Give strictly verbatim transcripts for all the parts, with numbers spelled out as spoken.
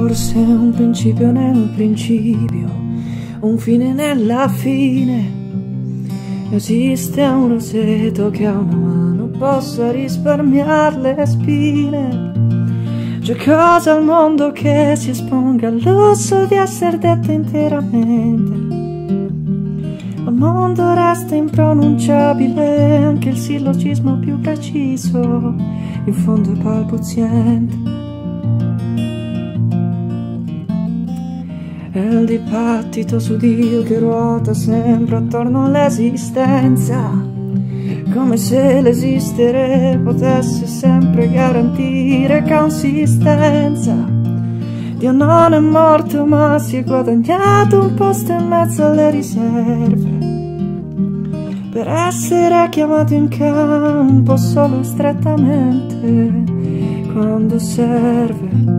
forse un principio nel principio, un fine nella fine. Esiste un roseto che a una mano possa risparmiare le spine. C'è cosa al mondo che si esponga al lusso di essere detto interamente. Al mondo resta impronunciabile anche il sillogismo più preciso, in fondo è balbuziente. È il dibattito su Dio che ruota sempre attorno all'esistenza, come se l'esistere potesse sempre garantire consistenza. Dio non è morto ma si è guadagnato un posto in mezzo alle riserve, per essere chiamato in campo solo strettamente quando serve.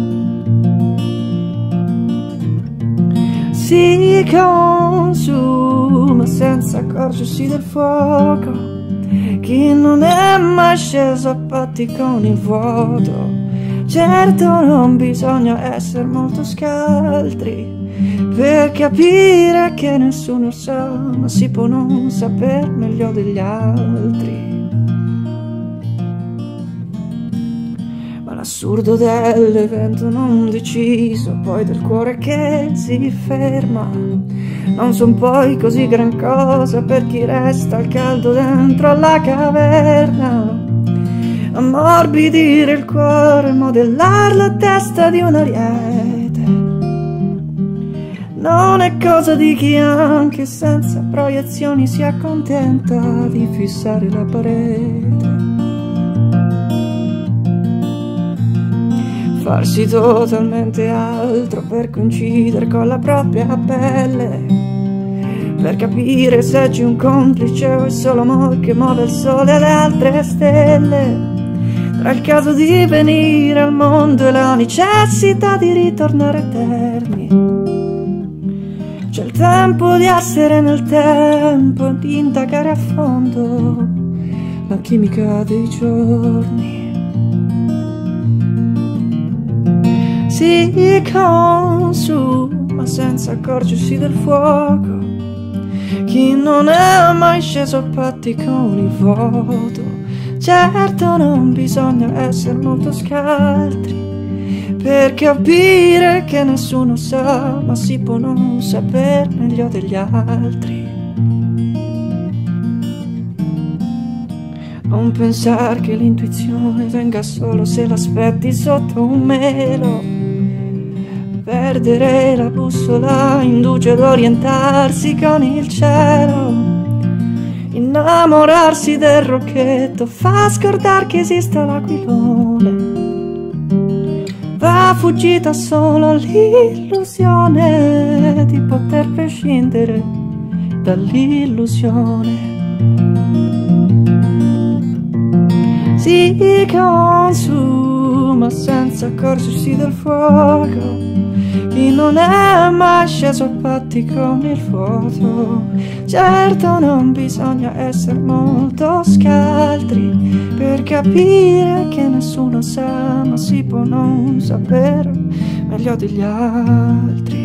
Si consuma senza accorgersi del fuoco, chi non è mai sceso a patti con il vuoto. Certo non bisogna essere molto scaltri per capire che nessuno sa, ma si può non saper meglio degli altri. Ma l'assurdo dell'evento non deciso, poi del cuore che si ferma, non son poi così gran cosa per chi resta al caldo dentro alla caverna. Ammorbidire il cuore, modellar la testa di un ariete, non è cosa di chi anche senza proiezioni si accontenta di fissare la parete. Farsi totalmente altro per coincidere con la propria pelle, per capire se c'è un complice o è solo amor che muove il sole e le altre stelle. Tra il caso di venire al mondo e la necessità di ritornare eterni, c'è il tempo di essere nel tempo e di indagare a fondo la chimica dei giorni. Si consuma senza accorgersi del fuoco, chi non è mai sceso a patti con il vuoto. Certo non bisogna essere molto scaltri per capire che nessuno sa, ma si può non saper meglio degli altri. Non pensare che l'intuizione venga solo se l'aspetti sotto un melo. Perdere la bussola induce ad orientarsi con il cielo. Innamorarsi del rocchetto fa scordare che esista l'aquilone. Va fuggita solo l'illusione di poter prescindere dall'illusione. Si consuma senza accorgersi del fuoco, chi non è mai sceso a patti con il vuoto. Certo non bisogna essere molto scaltri per capire che nessuno sa, ma si può non sapere meglio degli altri.